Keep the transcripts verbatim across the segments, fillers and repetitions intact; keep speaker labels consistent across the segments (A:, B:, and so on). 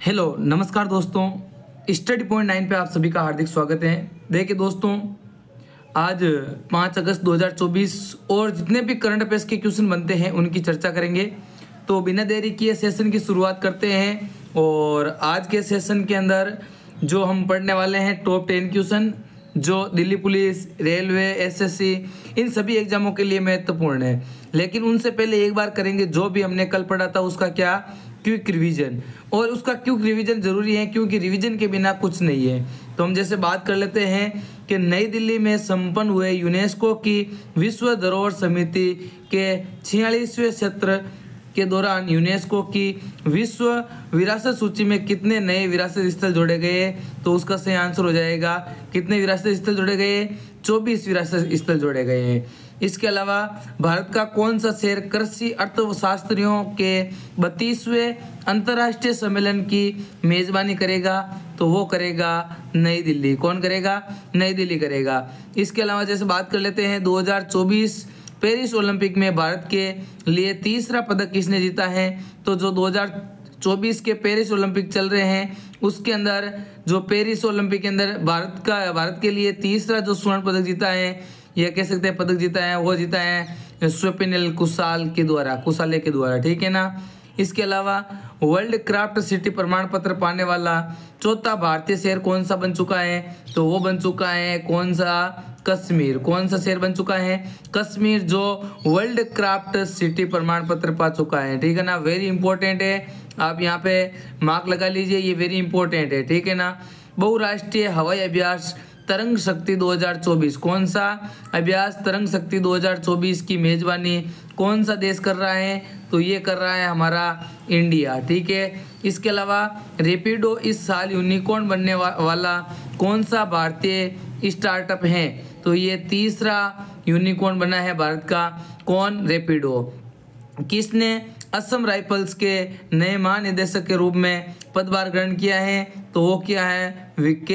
A: Hello नमस्कार दोस्तों, study point nine पे आप सभी का हार्दिक स्वागत है। देखिए दोस्तों, आज पाँच अगस्त दो हज़ार चौबीस और जितने भी करंट अफेयर्स के क्वेश्चन बनते हैं उनकी चर्चा करेंगे। तो बिना देरी किए सेशन की शुरुआत करते हैं। और आज के सेशन के अंदर जो हम पढ़ने वाले हैं टॉप टेन क्वेश्चन जो दिल्ली पुलिस, रेलवे, एसएससी इन सभी एग्जामों के लिए महत्वपूर्ण है। लेकिन उनसे पहले एक बार करेंगे जो भी हमने कल पढ़ा था उसका क्या क्विक रिवीजन। और उसका क्विक रिवीजन जरूरी है क्योंकि रिवीजन के बिना कुछ नहीं है। तो हम जैसे बात कर लेते हैं कि नई दिल्ली में संपन्न हुए यूनेस्को की विश्व धरोहर समिति के छियालीसवें सत्र के दौरान यूनेस्को की विश्व विरासत सूची में कितने नए विरासत स्थल जोड़े गए। तो उसका सही आंसर हो जाएगा कितने विरासत स्थल जोड़े गए, चौबीस विरासत स्थल जोड़े गए हैं। इसके अलावा भारत का कौन सा शहर कृषि अर्थशास्त्रियों के बत्तीसवें अंतर्राष्ट्रीय सम्मेलन की मेजबानी करेगा। तो वो करेगा नई दिल्ली। कौन करेगा? नई दिल्ली करेगा। इसके अलावा जैसे बात कर लेते हैं दो हज़ार चौबीस पेरिस ओलंपिक में भारत के लिए तीसरा पदक किसने जीता है। तो जो दो हज़ार चौबीस के पेरिस ओलंपिक चल रहे हैं उसके अंदर जो पेरिस ओलंपिक के अंदर भारत का भारत के लिए तीसरा जो स्वर्ण पदक जीता है यह कह सकते हैं पदक जीता है वो जीता है स्वप्निल कुशाल के द्वारा कुशाले के द्वारा, ठीक है ना। इसके अलावा वर्ल्ड क्राफ्ट सिटी प्रमाण पत्र पाने वाला चौथा भारतीय शहर कौन सा बन चुका है। तो वो बन चुका है कौन सा? कश्मीर। कौन सा शहर बन चुका है? कश्मीर, जो वर्ल्ड क्राफ्ट सिटी प्रमाण पत्र पा चुका है, ठीक है ना। वेरी इंपॉर्टेंट है, आप यहाँ पे मार्क लगा लीजिए, ये वेरी इंपॉर्टेंट है, ठीक है ना। बहुराष्ट्रीय हवाई अभ्यास तरंग शक्ति दो हज़ार चौबीस, कौन सा अभ्यास तरंग शक्ति दो हज़ार चौबीस की मेजबानी कौन सा देश कर रहा है। तो ये कर रहा है हमारा इंडिया, ठीक है। इसके अलावा रेपिडो इस साल यूनिकॉर्न बनने वा, वाला कौन सा भारतीय स्टार्टअप है। तो ये तीसरा यूनिकॉर्न बना है भारत का। कौन? रेपिडो। किसने असम राइफल्स के नए महानिदेशक के रूप में पदभार ग्रहण किया है। तो वो क्या है?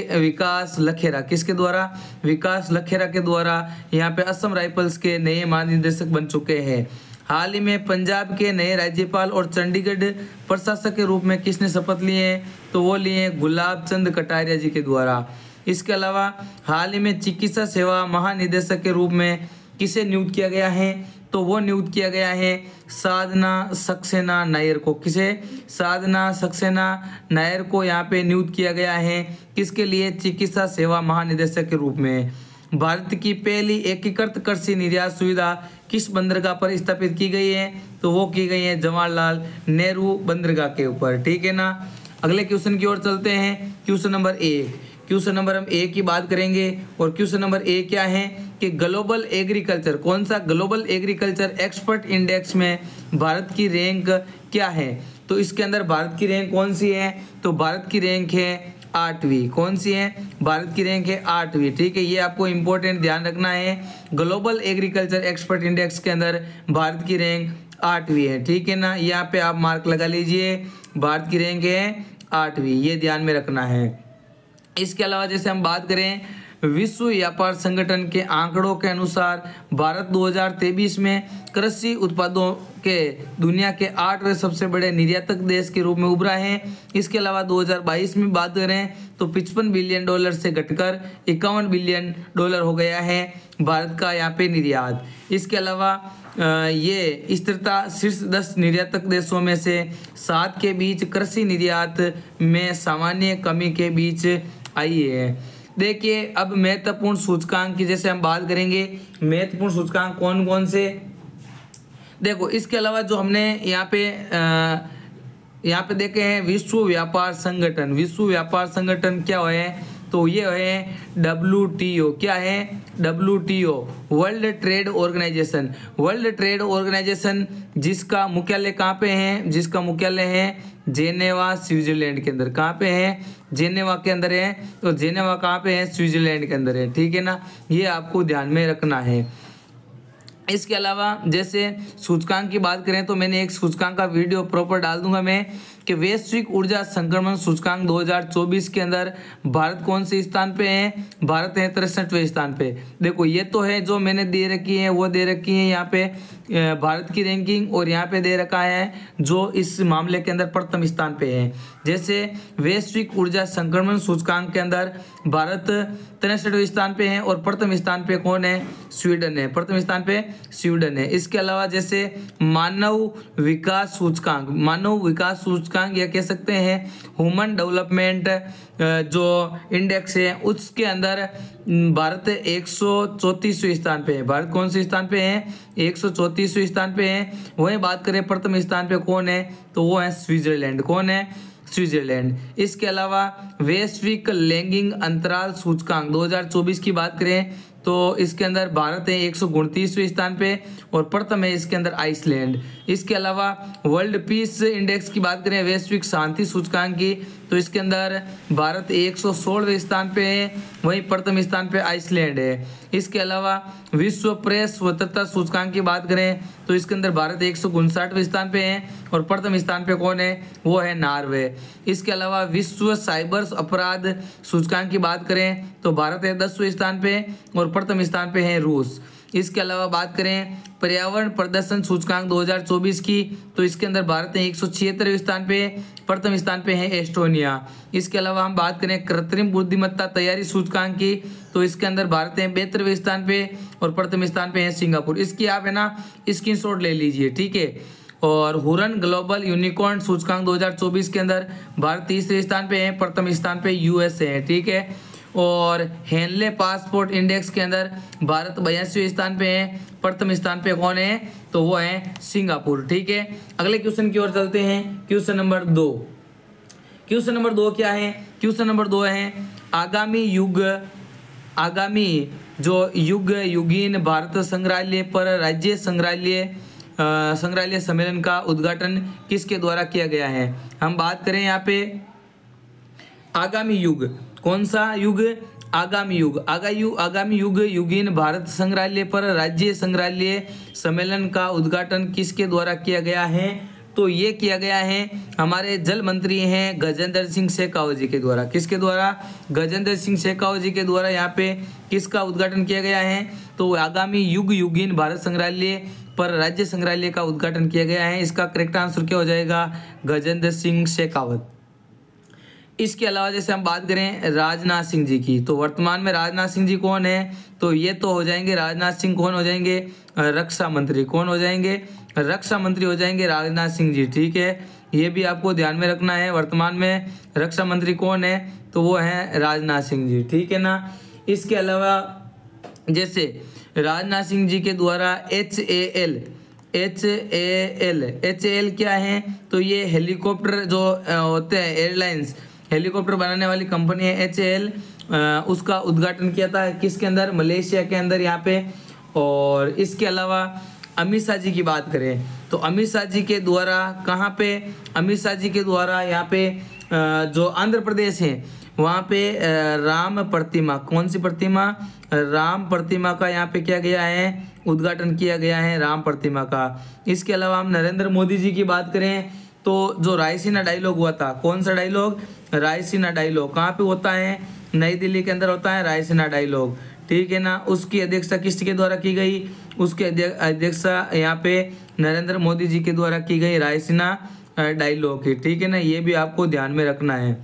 A: विकास लखेरा। किसके द्वारा? विकास लखेरा के द्वारा यहाँ पे असम राइफल्स के नए महानिदेशक बन चुके हैं। हाल ही में पंजाब के नए राज्यपाल और चंडीगढ़ प्रशासक के रूप में किसने शपथ लिए हैं। तो वो लिए गुलाब चंद कटारिया जी के द्वारा। इसके अलावा हाल ही में चिकित्सा सेवा महानिदेशक के रूप में किसे नियुक्त किया गया है। तो वो नियुक्त किया गया है साधना सक्सेना नायर को। किसे? साधना सक्सेना नायर को यहाँ पे नियुक्त किया गया है। किसके लिए? चिकित्सा सेवा महानिदेशक के रूप में। भारत की पहली एकीकृत कृषि निर्यात सुविधा किस बंदरगाह पर स्थापित की गई है। तो वो की गई है जवाहरलाल नेहरू बंदरगाह के ऊपर, ठीक है ना। अगले क्वेश्चन की ओर चलते हैं। क्वेश्चन नंबर एक क्वेश्चन नंबर हम ए की बात करेंगे। और क्वेश्चन नंबर ए क्या है कि ग्लोबल एग्रीकल्चर, कौन सा? ग्लोबल एग्रीकल्चर एक्सपर्ट इंडेक्स में भारत की रैंक क्या है। तो इसके अंदर भारत की रैंक कौन सी है। तो भारत की रैंक है आठवीं। कौन सी है? भारत की रैंक है आठवीं, ठीक है। ये आपको इंपॉर्टेंट ध्यान रखना है। ग्लोबल एग्रीकल्चर एक्सपर्ट इंडेक्स के अंदर भारत की रैंक आठवीं है, ठीक है ना। यहाँ पे आप मार्क लगा लीजिए, भारत की रैंक है आठवीं, ये ध्यान में रखना है। इसके अलावा जैसे हम बात करें विश्व व्यापार संगठन के आंकड़ों के अनुसार भारत दो हज़ार तेईस में कृषि उत्पादों के दुनिया के आठवें सबसे बड़े निर्यातक देश के रूप में उभरा है। इसके अलावा दो हज़ार बाईस में बात करें तो पचपन बिलियन डॉलर से घटकर इक्यावन बिलियन डॉलर हो गया है भारत का यहाँ पे निर्यात। इसके अलावा ये स्थिरता शीर्ष दस निर्यातक देशों में से सात के बीच कृषि निर्यात में सामान्य कमी के बीच आई है। देखिए अब महत्वपूर्ण सूचकांक की जैसे हम बात करेंगे, महत्वपूर्ण सूचकांक कौन कौन से। देखो इसके अलावा जो हमने यहाँ पे यहाँ पे देखे हैं विश्व व्यापार संगठन। विश्व व्यापार संगठन क्या है? तो ये है डब्ल्यू टी ओ। क्या है? W T O, world trade organization. World trade organization जिसका मुख्यालय कहाँ पे है? जिसका मुख्यालय है जेनेवा स्विट्जरलैंड के अंदर। कहाँ पे है? जेनेवा के अंदर है। तो जेनेवा कहाँ पे है? स्विट्जरलैंड के अंदर है, ठीक है ना। ये आपको ध्यान में रखना है। इसके अलावा जैसे सूचकांक की बात करें तो मैंने एक सूचकांक का वीडियो प्रॉपर डाल दूंगा मैं कि वैश्विक ऊर्जा संक्रमण सूचकांक दो हज़ार चौबीस के अंदर भारत कौन से स्थान पे है, भारत है तिरसठवें स्थान पे। देखो ये तो है जो मैंने दे रखी है वो दे रखी है यहाँ पे भारत की रैंकिंग, और यहाँ पे दे रखा है जो इस मामले के अंदर प्रथम स्थान पे है। जैसे वैश्विक ऊर्जा संक्रमण सूचकांक के अंदर भारत तिरसठवें स्थान पे है और प्रथम स्थान पे कौन है, स्वीडन है, प्रथम स्थान पे स्वीडन है। इसके अलावा जैसे मानव विकास सूचकांक, मानव विकास सूचकांक या कह सकते हैं ह्यूमन डेवलपमेंट जो इंडेक्स है उसके अंदर भारत एक सौ चौंतीसवें स्थान पे है। भारत कौन से स्थान पे है, एक सौ चौंतीसवें स्थान पे है। वहीं बात करें प्रथम स्थान पे कौन है तो वो है स्विट्जरलैंड, कौन है, स्विट्जरलैंड। इसके अलावा वैश्विक लैंगिक अंतराल सूचकांक दो हज़ार चौबीस की बात करें तो इसके अंदर भारत है एक सौ उनतीसवें स्थान पे और प्रथम है इसके अंदर आइसलैंड। इसके अलावा वर्ल्ड पीस इंडेक्स की बात करें वैश्विक शांति सूचकांक की तो इसके अंदर भारत एक सौ सोलहवें स्थान पे है, वहीं प्रथम स्थान पे आइसलैंड है। इसके अलावा विश्व प्रेस स्वतंत्रता सूचकांक की बात करें तो इसके अंदर भारत एक सौ उनसठवें स्थान पे है और प्रथम स्थान पे कौन है, वो है नॉर्वे। इसके अलावा विश्व साइबर अपराध सूचकांक की बात करें तो भारत है दसवें स्थान पे और प्रथम स्थान पे है रूस। इसके अलावा बात करें पर्यावरण प्रदर्शन सूचकांक दो हज़ार चौबीस की तो इसके अंदर भारत है एक सौ छिहत्तरवें स्थान पे, प्रथम स्थान पे है एस्टोनिया। इसके अलावा हम बात करें कृत्रिम बुद्धिमत्ता तैयारी सूचकांक की तो इसके अंदर भारत है बहत्तरवें स्थान पे और प्रथम स्थान पे है सिंगापुर। इसकी आप है ना स्क्रीनशॉट ले लीजिए, ठीक है। और हुरन ग्लोबल यूनिकॉर्न सूचकांक दो हज़ार चौबीस के अंदर भारत तीसरे स्थान पे है, प्रथम स्थान पे यूएसए है, ठीक है। और हेनले पासपोर्ट इंडेक्स के अंदर भारत बयासीवें स्थान पे है, प्रथम स्थान पे कौन है तो वो है सिंगापुर, ठीक है। अगले क्वेश्चन की ओर चलते हैं, क्वेश्चन नंबर दो। क्वेश्चन नंबर दो क्या है, क्वेश्चन नंबर दो है आगामी युग आगामी जो युग युगीन भारत संग्रहालय पर राज्य संग्रहालय संग्रहालय सम्मेलन का उद्घाटन किसके द्वारा किया गया है। हम बात करें यहाँ पे आगामी युग, कौन सा युग, आगामी युग, आगा युग आगामी युग युगीन भारत संग्रहालय पर राज्य संग्रहालय सम्मेलन का उद्घाटन किसके द्वारा किया गया है तो ये किया गया है हमारे जल मंत्री हैं गजेंद्र सिंह शेखावत जी के द्वारा। किसके द्वारा, गजेंद्र सिंह शेखावत जी के द्वारा यहाँ पे किसका उद्घाटन किया गया है तो आगामी युग युगीन भारत संग्रहालय पर राज्य संग्रहालय का उद्घाटन किया गया है। इसका करेक्ट आंसर क्या हो जाएगा, गजेंद्र सिंह शेखावत। इसके अलावा जैसे हम बात करें राजनाथ सिंह जी की तो वर्तमान में राजनाथ सिंह जी कौन है तो ये तो हो जाएंगे राजनाथ सिंह कौन हो जाएंगे, रक्षा मंत्री, कौन हो जाएंगे, रक्षा मंत्री हो जाएंगे राजनाथ सिंह जी, ठीक है। ये भी आपको ध्यान में रखना है, वर्तमान में रक्षा मंत्री कौन है तो वो है राजनाथ सिंह जी, ठीक है ना। इसके अलावा जैसे राजनाथ सिंह जी के द्वारा H A L H A L H A L क्या है तो ये हेलीकॉप्टर जो होते हैं एयरलाइंस हेलीकॉप्टर बनाने वाली कंपनी है एच ए एल, उसका उद्घाटन किया था किसके अंदर, मलेशिया के अंदर यहाँ पे। और इसके अलावा अमित शाह जी की बात करें तो अमित शाह जी के द्वारा कहाँ पे, अमित शाह जी के द्वारा यहाँ पे जो आंध्र प्रदेश है वहाँ पे राम प्रतिमा, कौन सी प्रतिमा, राम प्रतिमा का यहाँ पे क्या गया है, उद्घाटन किया गया है राम प्रतिमा का। इसके अलावा हम नरेंद्र मोदी जी की बात करें तो जो रायसीना डायलॉग हुआ था, कौन सा डायलॉग, रायसीना डायलॉग कहाँ पे होता है, नई दिल्ली के अंदर होता है रायसीना डायलॉग, ठीक है ना। उसकी अध्यक्षता किसके द्वारा की गई, उसकी अध्यक्षता यहाँ पे नरेंद्र मोदी जी के द्वारा की गई रायसीना डायलॉग की, ठीक है ना। ये भी आपको ध्यान में रखना है।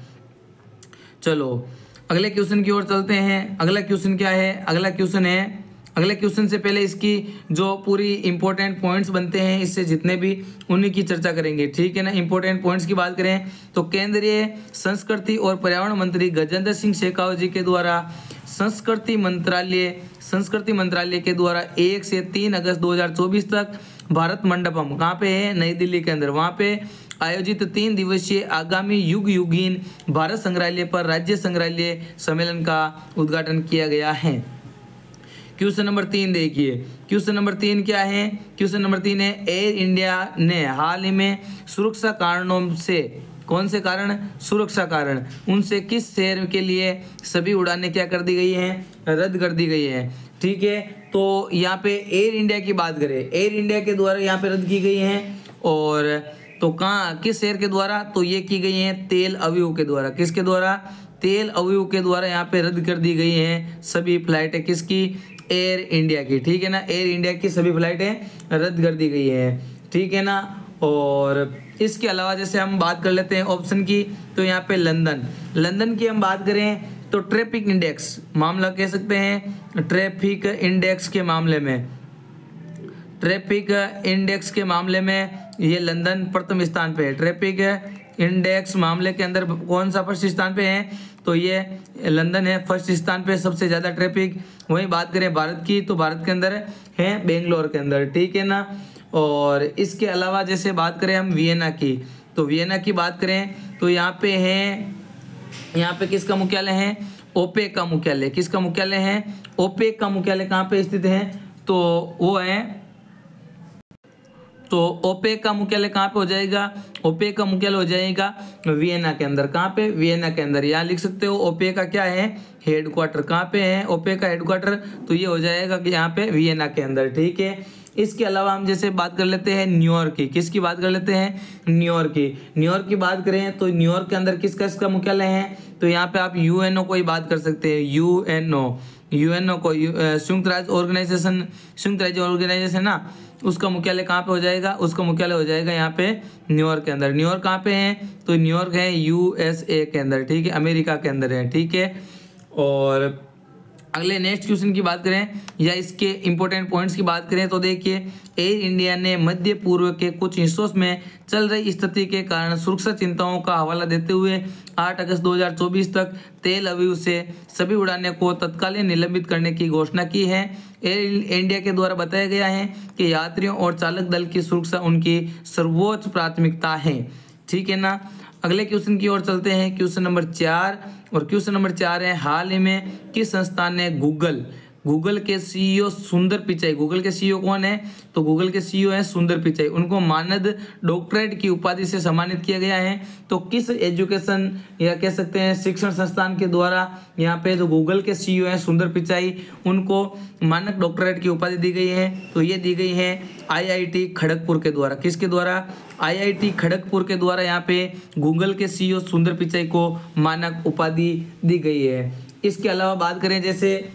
A: चलो अगले क्वेश्चन की ओर चलते हैं। अगला क्वेश्चन क्या है, अगला क्वेश्चन है, अगले क्वेश्चन से पहले इसकी जो पूरी इंपॉर्टेंट पॉइंट्स बनते हैं इससे जितने भी उन्हीं की चर्चा करेंगे, ठीक है ना। इंपॉर्टेंट पॉइंट्स की बात करें तो केंद्रीय संस्कृति और पर्यावरण मंत्री गजेंद्र सिंह शेखावत जी के द्वारा संस्कृति मंत्रालय संस्कृति मंत्रालय के द्वारा एक से तीन अगस्त दो हजार चौबीस तक भारत मंडपम कहाँ पे है, नई दिल्ली के अंदर, वहाँ पे आयोजित तीन दिवसीय आगामी युग युगीन भारत संग्रहालय पर राज्य संग्रहालय सम्मेलन का उद्घाटन किया गया है। क्वेश्चन नंबर तीन देखिए, क्वेश्चन नंबर तीन क्या है, क्वेश्चन नंबर तीन है एयर इंडिया ने हाल ही में सुरक्षा कारणों से, कौन से कारण, सुरक्षा कारण, उनसे किस शहर के लिए सभी उड़ानें क्या कर दी गई हैं, रद्द कर दी गई है, ठीक है। तो यहाँ पे एयर इंडिया की बात करें, एयर इंडिया के द्वारा यहाँ पे रद्द की गई हैं। और तो कहाँ किस शहर के द्वारा, तो ये की गई हैं तेल अवीव के द्वारा। किसके द्वारा, तेल अवीव के द्वारा यहाँ पे रद्द कर दी गई हैं सभी फ्लाइटें, किसकी, एयर इंडिया की, ठीक है ना। एयर इंडिया की सभी फ्लाइटें रद्द कर दी गई हैं, ठीक है ना। और इसके अलावा जैसे हम बात कर लेते हैं ऑप्शन की, तो यहाँ पे लंदन, लंदन की हम बात करें तो ट्रैफिक इंडेक्स मामला कह सकते हैं, ट्रैफिक इंडेक्स के मामले में, ट्रैफिक इंडेक्स के मामले में ये लंदन प्रथम स्थान पे है। ट्रैफिक इंडेक्स मामले के अंदर कौन सा फर्स्ट स्थान पे है, तो ये लंदन है फर्स्ट स्थान पे, सबसे ज़्यादा ट्रैफिक। वहीं बात करें भारत की, तो भारत के अंदर है बेंगलोर के अंदर, ठीक है ना। और इसके अलावा जैसे बात करें हम वियना की, तो वियना की बात करें तो यहाँ पे है, यहाँ पे किसका मुख्यालय है, ओपेक का मुख्यालय। किसका मुख्यालय है, ओपेक का मुख्यालय कहाँ पे स्थित है, तो वो है, तो ओपेक का मुख्यालय कहाँ पे हो जाएगा, ओपेक का मुख्यालय हो जाएगा वियना के अंदर। कहाँ पे, वियना के अंदर। यहाँ लिख सकते हो ओपेक का क्या है, हेडक्वार्टर। कहाँ पे है ओपेक का हेडक्वार्टर, तो ये हो जाएगा कि यहाँ पे वियना के अंदर, ठीक है। इसके अलावा हम जैसे बात कर लेते हैं न्यूयॉर्क की, किसकी बात कर लेते हैं, न्यूयॉर्क की। न्यूयॉर्क की बात करें तो न्यूयॉर्क के अंदर किसका इसका मुख्यालय है, तो यहाँ पे आप यूएनओ को ही बात कर सकते हैं, यूएनओ, यूएनओ को, संयुक्त राज्य ऑर्गेनाइजेशन, संयुक्त राज्य ऑर्गेनाइजेशन ना, उसका मुख्यालय कहाँ पे हो जाएगा, उसका मुख्यालय हो जाएगा यहाँ पे न्यूयॉर्क के अंदर। न्यूयॉर्क कहाँ पे है, तो न्यूयॉर्क है यूएसए के अंदर, ठीक है, अमेरिका के अंदर है, ठीक है। और अगले नेक्स्ट क्वेश्चन की बात करें या इसके इंपॉर्टेंट पॉइंट्स की बात करें तो देखिए, एयर इंडिया ने मध्य पूर्व के कुछ हिस्सों में चल रही स्थिति के कारण सुरक्षा चिंताओं का हवाला देते हुए आठ अगस्त दो हज़ार चौबीस तक तेल अवीव से सभी उड़ानें को तत्कालीन निलंबित करने की घोषणा की है। एयर इंडिया के द्वारा बताया गया है कि यात्रियों और चालक दल की सुरक्षा उनकी सर्वोच्च प्राथमिकता है, ठीक है ना। अगले क्वेश्चन की ओर चलते हैं, क्वेश्चन नंबर चार। और क्वेश्चन नंबर चार है, हाल ही में किस संस्थान ने गूगल गूगल के सीईओ सुंदर पिचाई, गूगल के सीईओ कौन है, तो गूगल के सीईओ है सुंदर पिचाई, उनको मानद डॉक्टरेट की उपाधि से सम्मानित किया गया है। तो किस एजुकेशन या कह सकते हैं शिक्षण संस्थान के द्वारा यहाँ पे जो गूगल के सीईओ है सुंदर पिचाई, उनको मानक डॉक्टरेट की उपाधि दी गई है, तो ये दी गई है आईआईटी खड़गपुर के द्वारा। किसके द्वारा, आईआईटी खड़गपुर के द्वारा यहाँ पे गूगल के सीईओ सुंदर पिचाई को मानक उपाधि दी गई है। इसके अलावा बात करें जैसे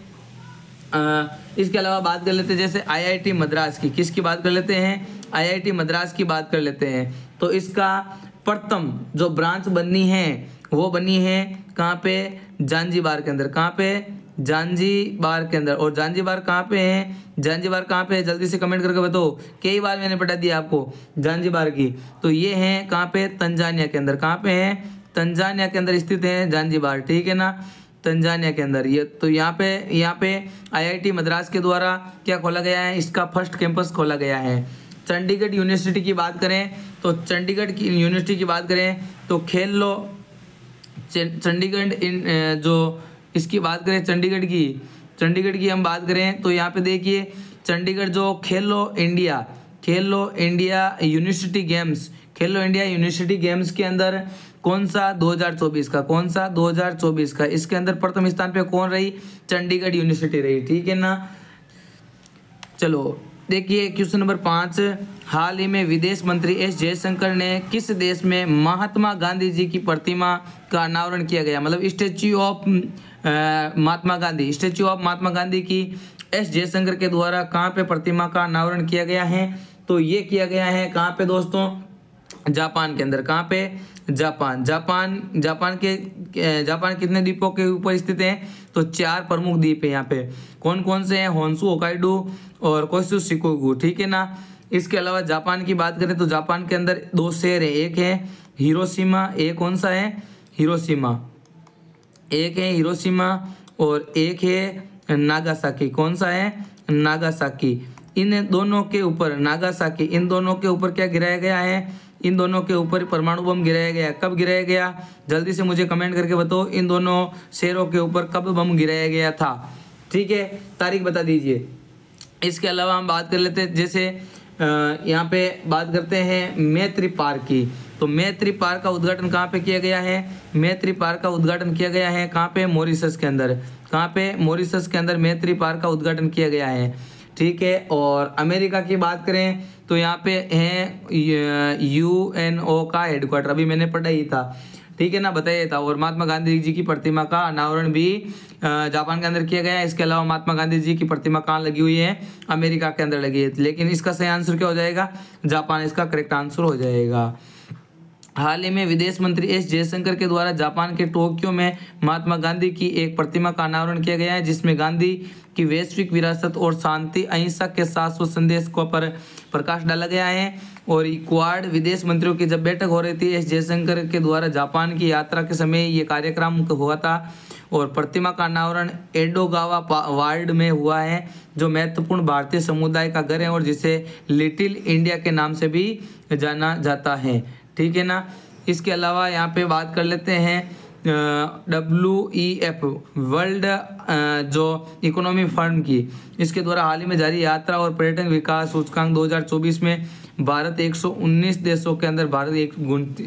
A: आ, इसके अलावा बात कर लेते हैं जैसे आईआईटी मद्रास की, किसकी बात कर लेते हैं, आईआईटी मद्रास की बात कर लेते हैं। तो इसका प्रथम जो ब्रांच बनी है वो बनी है कहाँ पे, जांजीबार के अंदर। कहाँ पे, जांजीबार के अंदर। और जांजीबार कहाँ पे है, जांजीबार कहाँ पे है, जल्दी से कमेंट करके बताओ, कई बार मैंने बता दिया आपको जांजीबार की। तो ये है कहाँ पे, तंजानिया के अंदर। कहाँ पे है, तंजानिया के अंदर स्थित है जांजीबार, ठीक है ना, तंजानिया के अंदर। ये तो यहाँ पे यहाँ पे आईआईटी मद्रास के द्वारा क्या खोला गया है, इसका फर्स्ट कैंपस खोला गया है। चंडीगढ़ यूनिवर्सिटी की बात करें तो चंडीगढ़ की यूनिवर्सिटी की बात करें तो खेलो चंडीगढ़ इन जो इसकी बात करें चंडीगढ़ की चंडीगढ़ की हम बात करें तो यहाँ पे देखिए चंडीगढ़ जो Khelo India Khelo India university games Khelo India university games के अंदर कौन सा दो हज़ार चौबीस का कौन सा दो हज़ार चौबीस का इसके अंदर प्रथम स्थान पे कौन रही, चंडीगढ़ यूनिवर्सिटी रही, ठीक है ना। चलो देखिए क्वेश्चन नंबर पाँच, हाल ही में विदेश मंत्री एस जयशंकर ने किस देश में महात्मा गांधी जी की प्रतिमा का अनावरण किया गया, मतलब statue of Mahatma Gandhi statue of Mahatma Gandhi की एस जयशंकर के द्वारा कहाँ पे प्रतिमा का अनावरण किया गया है, तो ये किया गया है कहाँ पे दोस्तों, जापान के अंदर। कहाँ पे, जापान जापान जापान के जापान कितने द्वीपों के ऊपर स्थित है, तो चार प्रमुख द्वीप है यहाँ पे। कौन कौन से हैं, होन्शु, होकाइडो और कोइशु शिकोगु, ठीक है ना। इसके अलावा जापान की बात करें तो जापान के अंदर दो शहर है, एक है हिरोशिमा, एक कौन सा है, हिरोशिमा, एक है हिरोशिमा और एक है नागासाकी। कौन सा है, नागासाकी। इन दोनों के ऊपर नागासाकी इन दोनों के ऊपर क्या गिराया गया है, इन दोनों के ऊपर परमाणु बम गिराया गया। कब गिराया गया, जल्दी से मुझे कमेंट करके बताओ, इन दोनों शहरों के ऊपर कब बम गिराया गया था, ठीक है, तारीख बता दीजिए। इसके अलावा हम बात कर लेते हैं जैसे यहाँ पे बात करते हैं मैत्री पार्क की, तो मैत्री पार्क का उद्घाटन कहाँ पे किया गया है, मैत्री पार्क का उद्घाटन किया गया है कहाँ पे, मॉरिशस के अंदर। कहाँ पे, मॉरिशस के अंदर मैत्री पार्क का उद्घाटन किया गया है, ठीक है। और अमेरिका की बात करें तो यहाँ पे है यू एन ओ का हेडक्वार्टर, अभी मैंने पढ़ा ही था, ठीक है ना, बताइए था। और महात्मा गांधी जी की प्रतिमा का अनावरण भी जापान के अंदर किया गया है। इसके अलावा महात्मा गांधी जी की प्रतिमा कहाँ लगी हुई है, अमेरिका के अंदर लगी है, लेकिन इसका सही आंसर क्या हो जाएगा, जापान इसका करेक्ट आंसर हो जाएगा। हाल ही में विदेश मंत्री एस जयशंकर के द्वारा जापान के टोक्यो में महात्मा गांधी की एक प्रतिमा का अनावरण किया गया है, जिसमें गांधी की वैश्विक विरासत और शांति अहिंसा के शाश्वत संदेश को पर प्रकाश डाला गया है। और क्वाड विदेश मंत्रियों की जब बैठक हो रही थी, एस जयशंकर के द्वारा जापान की यात्रा के समय ये कार्यक्रम हुआ था। और प्रतिमा का अनावरण एडोगावा वार्ड में हुआ है, जो महत्वपूर्ण भारतीय समुदाय का घर है और जिसे लिटिल इंडिया के नाम से भी जाना जाता है, ठीक है ना। इसके अलावा यहाँ पे बात कर लेते हैं डब्ल्यू ई एफ वर्ल्ड जो इकोनॉमी फर्म की, इसके द्वारा हाल ही में जारी यात्रा और पर्यटन विकास सूचकांक दो हज़ार चौबीस में भारत एक सौ उन्नीस देशों के अंदर भारत एक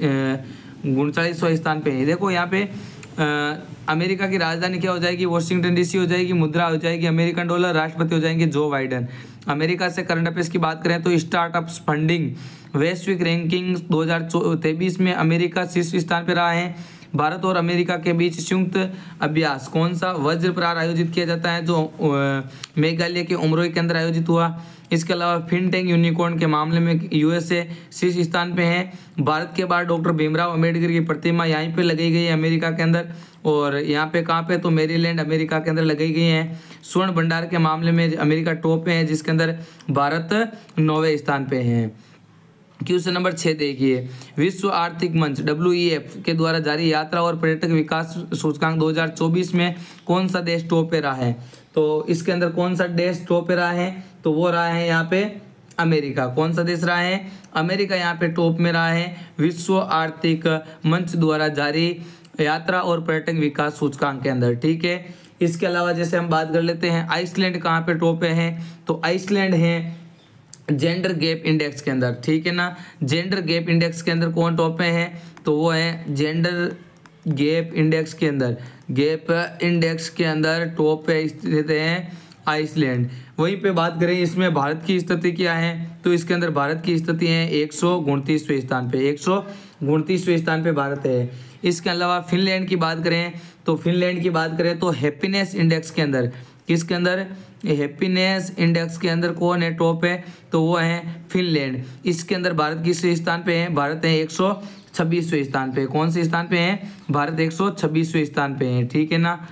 A: उनचालीसवें स्थान पे है। देखो यहाँ पे आ, अमेरिका की राजधानी क्या हो जाएगी, वॉशिंगटन डीसी हो जाएगी, मुद्रा हो जाएगी अमेरिकन डॉलर, राष्ट्रपति हो जाएंगे जो बाइडेन। अमेरिका से करंट अफेयर्स की बात करें तो स्टार्टअप्स फंडिंग वैश्विक रैंकिंग दो हज़ार तेईस में अमेरिका शीर्ष स्थान पर रहा है। भारत और अमेरिका के बीच संयुक्त अभ्यास कौन सा वज्र प्रहार आयोजित किया जाता है, जो मेघालय के उमरोई के अंदर आयोजित हुआ। इसके अलावा फिनटेक यूनिकॉर्न के मामले में यूएसए शीर्ष स्थान पे है। भारत के बाद डॉक्टर भीमराव अंबेडकर की प्रतिमा यहीं पे लगाई गई है अमेरिका के अंदर, और यहाँ पे कहाँ पे, तो मेरीलैंड अमेरिका के अंदर लगाई गई है। स्वर्ण भंडार के मामले में अमेरिका टॉप पे है, जिसके अंदर भारत नौवें स्थान पे है। क्वेश्चन नंबर छः देखिए, विश्व आर्थिक मंच डब्ल्यू ई एफ के द्वारा जारी यात्रा और पर्यटक विकास सूचकांक दो हज़ार चौबीस में कौन सा देश टॉप पे रहा है, तो इसके अंदर कौन सा देश टॉप पे रहा है, तो वो रहा है यहाँ पे अमेरिका। कौन सा देश रहा है, अमेरिका यहाँ पे टॉप में रहा है विश्व आर्थिक मंच द्वारा जारी यात्रा और पर्यटक विकास सूचकांक के अंदर, ठीक है। इसके अलावा जैसे हम बात कर लेते हैं आइसलैंड कहाँ पे टॉप पे है, तो आइसलैंड है जेंडर गैप इंडेक्स के अंदर, ठीक है ना। जेंडर गैप इंडेक्स के अंदर कौन टॉप पे है, तो वो है जेंडर गैप इंडेक्स के अंदर, गैप इंडेक्स के अंदर टॉप पे स्थित है आइसलैंड। वहीं पे बात करें इसमें भारत की स्थिति क्या है, तो इसके अंदर भारत की स्थिति है एक सौ उनतीसवें स्थान पे, एक सौ उनतीसवें स्थान पे भारत है। इसके अलावा फिनलैंड की बात करें तो फिनलैंड की बात करें तो हैप्पीनेस इंडेक्स के अंदर, किसके अंदर, हैप्पीनेस इंडेक्स के अंदर कौन है टॉप है, तो वो है फिनलैंड। इसके अंदर भारत किस स्थान पे है, भारत है एक सौ छब्बीसवें स्थान पे। कौन से स्थान पे है, भारत एक सौ छब्बीसवें स्थान पे है, ठीक है ना।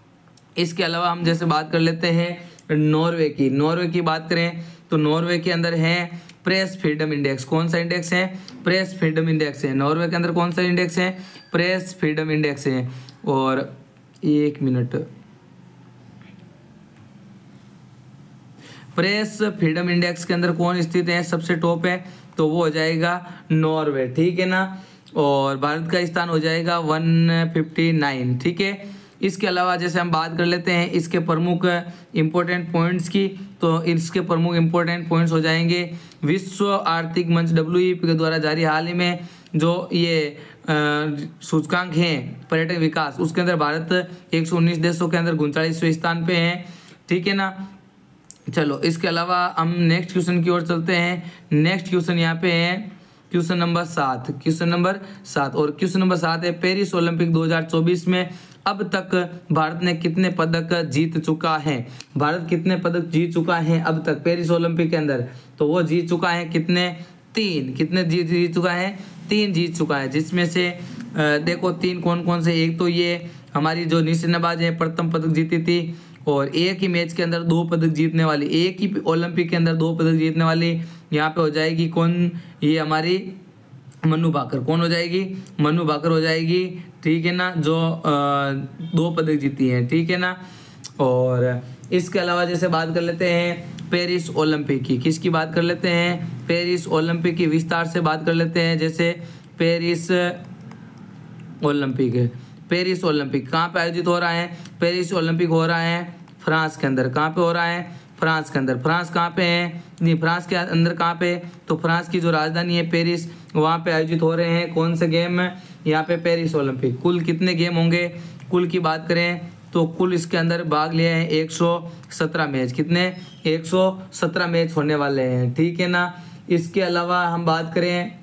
A: इसके अलावा हम जैसे बात कर लेते हैं नॉर्वे की, नॉर्वे की बात करें तो नॉर्वे के अंदर है प्रेस फ्रीडम इंडेक्स। कौन सा इंडेक्स है, प्रेस फ्रीडम इंडेक्स है। नॉर्वे के अंदर कौन सा इंडेक्स है, प्रेस फ्रीडम इंडेक्स है। और एक मिनट, प्रेस फ्रीडम इंडेक्स के अंदर कौन स्थित है, सबसे टॉप है, तो वो हो जाएगा नॉर्वे, ठीक है ना। और भारत का स्थान हो जाएगा एक सौ उनसठ, ठीक है। इसके अलावा जैसे हम बात कर लेते हैं इसके प्रमुख इंपॉर्टेंट पॉइंट्स की, तो इसके प्रमुख इंपॉर्टेंट पॉइंट्स हो जाएंगे विश्व आर्थिक मंच डब्ल्यू ई पी के द्वारा जारी हाल ही में जो ये सूचकांक है पर्यटन विकास, उसके अंदर भारत एक सौ उन्नीस देशों के अंदर उनचालीसवें स्थान पे है, ठीक है ना। चलो इसके अलावा हम नेक्स्ट क्वेश्चन की ओर चलते हैं। नेक्स्ट क्वेश्चन यहाँ पे है क्वेश्चन नंबर सात, क्वेश्चन नंबर सात और क्वेश्चन नंबर सात है पेरिस ओलंपिक दो हज़ार चौबीस में अब तक भारत ने कितने पदक जीत चुका है। भारत कितने पदक जीत चुका है अब तक पेरिस ओलंपिक के अंदर, तो वो जीत चुका है कितने, तीन। कितने जीत जीत चुका है, तीन जीत चुका है। जिसमें से देखो तीन कौन कौन से, एक तो ये हमारी जो निशानेबाज है प्रथम पदक जीती थी, और एक ही मैच के अंदर दो पदक जीतने वाली, एक ही ओलंपिक के अंदर दो पदक जीतने वाली यहाँ पे हो जाएगी कौन, ये हमारी मनु भाकर। कौन हो जाएगी, मनु भाकर हो जाएगी, ठीक है ना, जो आ, दो पदक जीती हैं, ठीक है ना। और इसके अलावा जैसे बात कर लेते हैं पेरिस ओलंपिक की, किसकी बात कर लेते हैं, पेरिस ओलंपिक की विस्तार से बात कर लेते हैं। जैसे पेरिस ओलंपिक है, पेरिस ओलंपिक कहाँ पे आयोजित हो रहा है, पेरिस ओलंपिक हो रहा है फ्रांस के अंदर। कहाँ पे हो रहा है, फ्रांस के अंदर। फ्रांस कहाँ पे है, नहीं फ्रांस के अंदर कहाँ पे, तो फ्रांस की जो राजधानी है पेरिस, वहाँ पे आयोजित हो रहे हैं कौन से गेम, यहाँ पे पेरिस ओलंपिक। कुल कितने गेम होंगे, कुल की बात करें तो कुल इसके अंदर भाग लिए हैं एक सौ सत्रह मैच। कितने? एक सौ सत्रह मैच होने वाले हैं, ठीक है ना। इसके अलावा हम बात करें,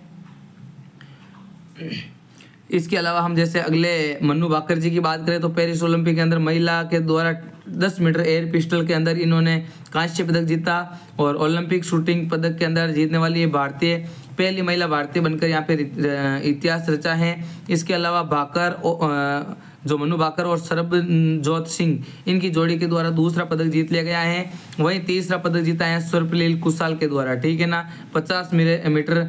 A: इसके अलावा हम जैसे अगले मन्नू भाकर जी की बात करें तो पेरिस ओलंपिक के अंदर महिला के द्वारा दस मीटर एयर पिस्टल के अंदर इन्होंने कांस्य पदक जीता और ओलंपिक शूटिंग पदक के अंदर जीतने वाली भारतीय पहली महिला भारतीय बनकर यहाँ पे इतिहास रचा है। इसके अलावा भाकर जो मनु भाकर और सरबजोत सिंह इनकी जोड़ी के द्वारा दूसरा पदक जीत लिया गया है। वहीं तीसरा पदक जीता है स्वप्निल कुशाल के द्वारा, ठीक है ना। पचास metre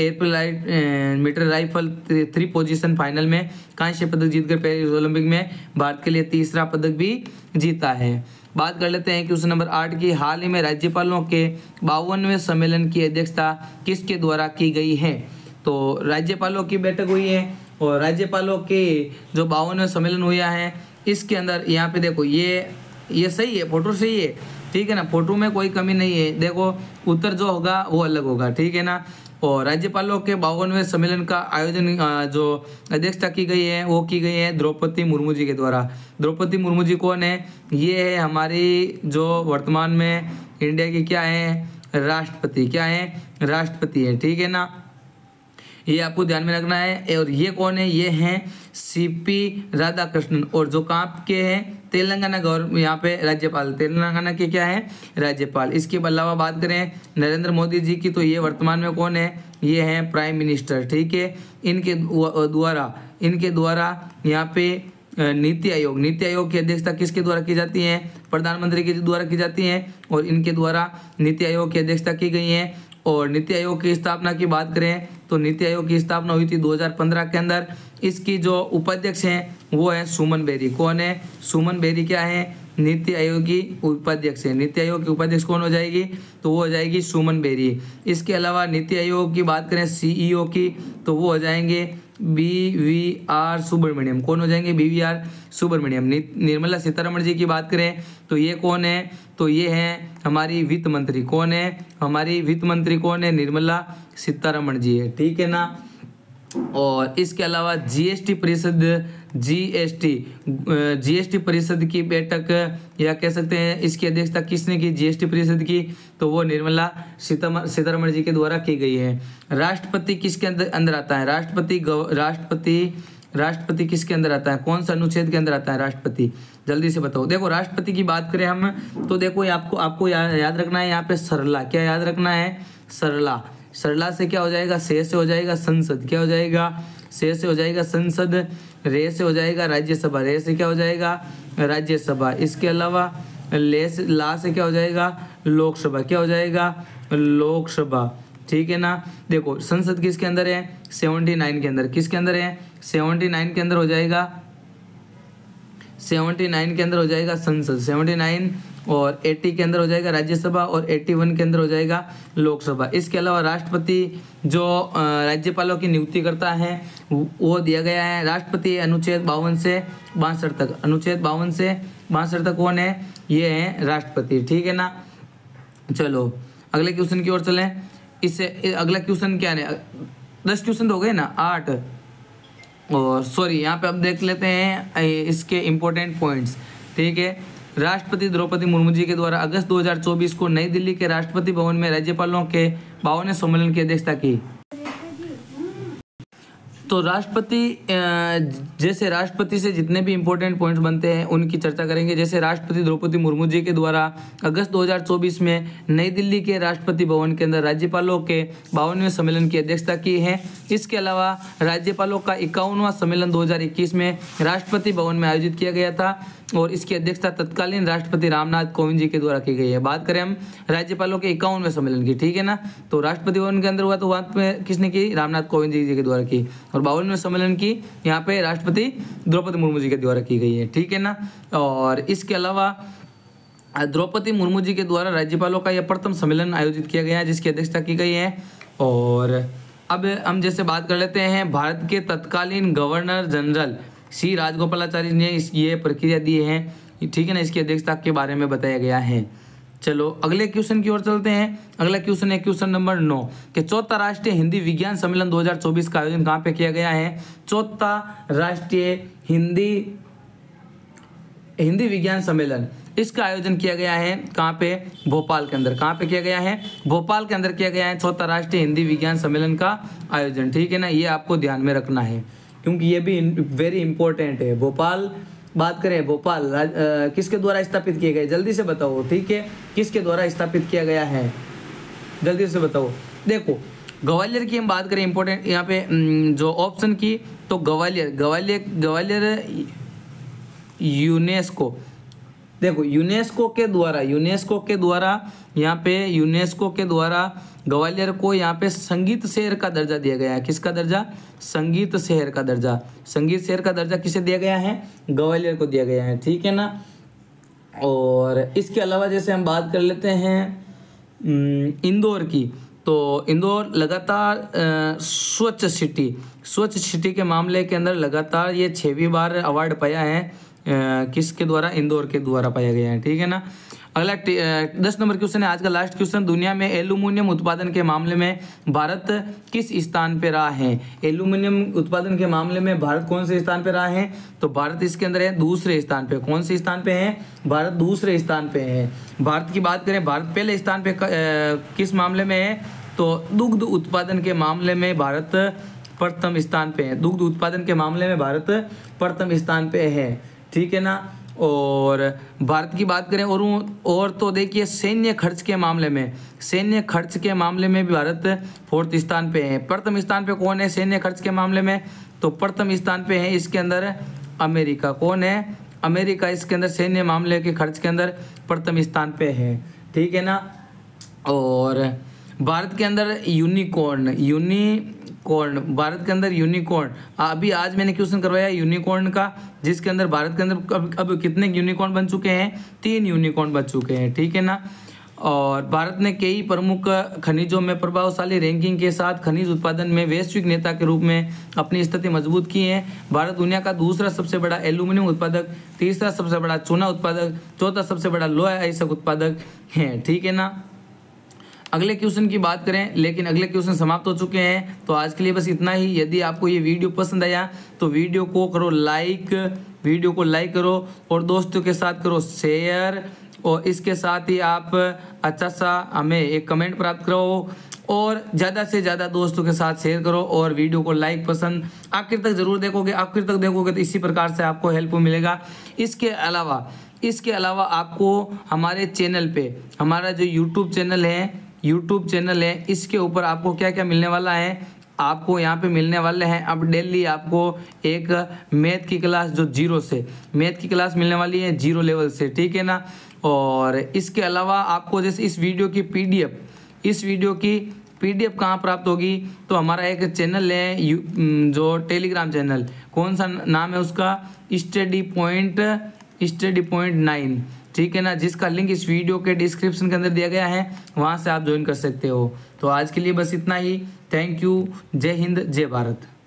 A: air metre rifle three position final में कांस्य पदक जीतकर पेरिस ओलंपिक में भारत के लिए तीसरा पदक भी जीता है। बात कर लेते हैं क्वेश्चन नंबर आठ की। हाल ही में राज्यपालों के बावनवें सम्मेलन की अध्यक्षता किसके द्वारा की गई है? तो राज्यपालों की बैठक हुई है और राज्यपालों के जो बावनवें सम्मेलन हुआ है इसके अंदर यहाँ पे देखो ये ये सही है, फोटो सही है, ठीक है ना। फोटो में कोई कमी नहीं है, देखो उत्तर जो होगा वो अलग होगा, ठीक है ना। और राज्यपालों के बावनवें सम्मेलन का आयोजन जो अध्यक्षता की गई है वो की गई है द्रौपदी मुर्मू जी के द्वारा। द्रौपदी मुर्मू जी कौन है? ये है हमारी जो वर्तमान में इंडिया की क्या है, राष्ट्रपति। क्या है? राष्ट्रपति है, ठीक है ना। ये आपको ध्यान में रखना है। और ये कौन है? ये हैं सीपी राधाकृष्णन और जो कहाँ के हैं? तेलंगाना गवर्नमेंट, यहाँ पे राज्यपाल, तेलंगाना के क्या है? राज्यपाल। इसके अलावा बात करें नरेंद्र मोदी जी की तो ये वर्तमान में कौन है? ये हैं प्राइम मिनिस्टर, ठीक है। इनके द्वारा इनके द्वारा यहाँ पे नीति आयोग नीति आयोग की अध्यक्षता किसके द्वारा की जाती है? प्रधानमंत्री के द्वारा की जाती है और इनके द्वारा नीति आयोग की अध्यक्षता की गई है। और नीति आयोग की स्थापना की बात करें तो नीति आयोग की स्थापना हुई थी दो हज़ार पंद्रह के अंदर। इसकी जो उपाध्यक्ष हैं वो है सुमन बेरी। कौन है? सुमन बेरी क्या है? नीति आयोग की उपाध्यक्ष है। नीति आयोग की उपाध्यक्ष कौन हो जाएगी? तो वो हो जाएगी सुमन बेरी। इसके अलावा नीति आयोग की बात करें सीईओ की तो वो हो जाएंगे बी वी आर सुब्रमण्यम। कौन हो जाएंगे? B V R Subramaniam. Nirmala Sitharaman ji की बात करें तो ये कौन है? तो ये है हमारी वित्त मंत्री। कौन है? हमारी वित्त मंत्री कौन है? निर्मला सीतारमण जी है, ठीक है ना। और इसके अलावा जीएसटी परिषद जीएसटी जीएसटी परिषद की बैठक या कह सकते हैं इसकी अध्यक्षता किसने की? जीएसटी परिषद की तो वो निर्मला सीतारमण जी के द्वारा की गई है। राष्ट्रपति किसके अंदर अंदर आता है? राष्ट्रपति राष्ट्रपति राष्ट्रपति किसके अंदर आता है? कौन सा अनुच्छेद के अंदर आता है राष्ट्रपति? जल्दी से बताओ। देखो राष्ट्रपति की बात करें हम तो देखो आपको आपको या, याद रखना है यहाँ पे सरला। क्या याद रखना है? सरला। सरला से क्या हो जाएगा? से से हो जाएगा संसद। क्या हो जाएगा? से से हो जाएगा संसद। रे से हो जाएगा राज्यसभा। रे से क्या हो जाएगा? राज्यसभा। इसके अलावा ले से ला से क्या हो जाएगा? लोकसभा। क्या हो जाएगा? लोकसभा, ठीक है ना। देखो संसद किसके अंदर है? सेवेंटी नाइन के अंदर। किसके अंदर है? सेवेंटी नाइन के अंदर हो जाएगा सेवेंटी नाइन के अंदर हो जाएगा संसद। सेवेंटी नाइन और अस्सी के अंदर हो जाएगा राज्यसभा और इक्यासी के अंदर हो जाएगा लोकसभा। इसके अलावा राष्ट्रपति जो राज्यपालों की नियुक्ति करता है वो दिया गया है। राष्ट्रपति अनुच्छेद बावन से बासठ तक अनुच्छेद बावन से बासठ तक कौन है? ये है राष्ट्रपति, ठीक है ना। चलो अगले क्वेश्चन की ओर चलें। इससे अगला क्वेश्चन क्या है? दस क्वेश्चन तो हो गए ना, आठ। और सॉरी यहाँ पे अब देख लेते हैं इसके इम्पोर्टेंट पॉइंट्स, ठीक है। राष्ट्रपति द्रौपदी मुर्मू जी के द्वारा अगस्त दो हज़ार चौबीस को नई दिल्ली के राष्ट्रपति भवन में राज्यपालों के बावनवें सम्मेलन की अध्यक्षता की। तो राष्ट्रपति जैसे राष्ट्रपति से जितने भी इम्पोर्टेंट पॉइंट्स बनते हैं उनकी चर्चा करेंगे। जैसे राष्ट्रपति द्रौपदी मुर्मू जी के द्वारा अगस्त दो हज़ार चौबीस में नई दिल्ली के राष्ट्रपति भवन के अंदर राज्यपालों के बावनवें सम्मेलन की अध्यक्षता की है। इसके अलावा राज्यपालों का इक्यावनवां सम्मेलन दो हज़ार इक्कीस में राष्ट्रपति भवन में आयोजित किया गया था और इसकी अध्यक्षता तत्कालीन राष्ट्रपति रामनाथ कोविंद जी के द्वारा की गई है। बात करें हम राज्यपालों के इक्यावनवें सम्मेलन की, ठीक है ना। तो राष्ट्रपति भवन के अंदर हुआ तो वहाँ पे किसने की? रामनाथ कोविंद जी के द्वारा की। और बावनवें सम्मेलन की यहाँ पे राष्ट्रपति द्रौपदी मुर्मू जी के द्वारा की गई है, ठीक है ना। और इसके अलावा द्रौपदी मुर्मू जी के द्वारा राज्यपालों का यह प्रथम सम्मेलन आयोजित किया गया है जिसकी अध्यक्षता की गई है। और अब हम जैसे बात कर लेते हैं भारत के तत्कालीन गवर्नर जनरल सी राजगोपालाचारी ने इस ये प्रक्रिया दी है, ठीक है ना। इसकी अध्यक्षता के बारे में बताया गया है। चलो अगले क्वेश्चन की ओर चलते हैं। अगला क्वेश्चन है क्वेश्चन नंबर नौ कि चौथा राष्ट्रीय हिंदी विज्ञान सम्मेलन दो हज़ार चौबीस का आयोजन कहाँ पे किया गया है? चौथा राष्ट्रीय हिंदी हिंदी विज्ञान सम्मेलन, इसका आयोजन किया गया है कहाँ पे? भोपाल के अंदर। कहाँ पे किया गया है? भोपाल के अंदर किया गया है चौथा राष्ट्रीय हिंदी विज्ञान सम्मेलन का आयोजन। ठीक है ना, ये आपको ध्यान में रखना है क्योंकि ये भी वेरी इंपॉर्टेंट है। भोपाल, बात करें भोपाल आ, किसके द्वारा स्थापित किए गए? जल्दी से बताओ। ठीक है, किसके द्वारा स्थापित किया गया है? जल्दी से बताओ। देखो ग्वालियर की हम बात करें इंपॉर्टेंट यहाँ पे जो ऑप्शन की, तो ग्वालियर ग्वालियर ग्वालियर यूनेस्को, देखो यूनेस्को के द्वारा यूनेस्को के द्वारा यहाँ पे यूनेस्को के द्वारा ग्वालियर को यहाँ पे संगीत शहर का दर्जा दिया गया है। किसका दर्जा? संगीत शहर का दर्जा। संगीत शहर का दर्जा किसे दिया गया है? ग्वालियर को दिया गया है। ठीक है ना। और इसके अलावा जैसे हम बात कर लेते हैं इंदौर की, तो इंदौर लगातार स्वच्छ सिटी स्वच्छ सिटी के मामले के अंदर लगातार ये छवीं बार अवार्ड पाया है। आ, किसके द्वारा? इंदौर के द्वारा पाया गया है। ठीक है ना। अगला दस नंबर क्वेश्चन है आज का लास्ट क्वेश्चन। दुनिया में एल्यूमिनियम उत्पादन के मामले में भारत किस स्थान पे रहा है? एल्यूमिनियम उत्पादन के मामले में भारत कौन से स्थान पे रहा है? तो भारत इसके अंदर है दूसरे स्थान पे। कौन से स्थान पे है? भारत दूसरे स्थान पे है। भारत की बात करें, भारत पहले स्थान पे किस मामले में है? तो दुग्ध उत्पादन के मामले में भारत प्रथम स्थान पे है। दुग्ध उत्पादन के मामले में भारत प्रथम स्थान पे है। ठीक है ना। और भारत की बात करें और और तो देखिए सैन्य खर्च के मामले में सैन्य खर्च के मामले में भी भारत फोर्थ स्थान पे है। प्रथम स्थान पे कौन है सैन्य खर्च के मामले में? तो प्रथम स्थान पे है इसके अंदर अमेरिका। कौन है? अमेरिका इसके अंदर सैन्य मामले के खर्च के अंदर प्रथम स्थान पे है। ठीक है ना। और भारत के अंदर यूनिकॉर्न यूनिकॉर्न भारत के अंदर यूनिकॉर्न अभी आज मैंने क्वेश्चन करवाया यूनिकॉर्न का, जिसके अंदर भारत के अंदर अब, अब कितने यूनिकॉर्न बन चुके हैं? तीन यूनिकॉर्न बन चुके हैं। ठीक है ना। और भारत ने कई प्रमुख खनिजों में प्रभावशाली रैंकिंग के साथ खनिज उत्पादन में वैश्विक नेता के रूप में अपनी स्थिति मजबूत की है। भारत दुनिया का दूसरा सबसे बड़ा एल्यूमिनियम उत्पादक, तीसरा सबसे बड़ा चूना उत्पादक, चौथा सबसे बड़ा लोहा अयस्क उत्पादक है। ठीक है ना। अगले क्वेश्चन की बात करें, लेकिन अगले क्वेश्चन समाप्त हो चुके हैं, तो आज के लिए बस इतना ही। यदि आपको ये वीडियो पसंद आया तो वीडियो को करो लाइक वीडियो को लाइक करो और दोस्तों के साथ करो शेयर, और इसके साथ ही आप अच्छा सा हमें एक कमेंट प्राप्त करो और ज़्यादा से ज़्यादा दोस्तों के साथ शेयर करो और वीडियो को लाइक पसंद आखिर तक ज़रूर देखोगे। आखिर तक देखोगे तो इसी प्रकार से आपको हेल्प मिलेगा। इसके अलावा इसके अलावा आपको हमारे चैनल पे, हमारा जो यूट्यूब चैनल है यूट्यूब चैनल है इसके ऊपर आपको क्या क्या मिलने वाला है? आपको यहाँ पे मिलने वाले हैं अब डेली आपको एक मैथ की क्लास जो जीरो से मैथ की क्लास मिलने वाली है जीरो लेवल से। ठीक है ना। और इसके अलावा आपको जैसे इस वीडियो की पीडीएफ इस वीडियो की पीडीएफ कहाँ प्राप्त होगी? तो हमारा एक चैनल है जो टेलीग्राम चैनल, कौन सा नाम है उसका? Study point study point nine. ठीक है ना, जिसका लिंक इस वीडियो के डिस्क्रिप्शन के अंदर दिया गया है, वहाँ से आप ज्वाइन कर सकते हो। तो आज के लिए बस इतना ही। Thank you. जय हिंद, जय भारत।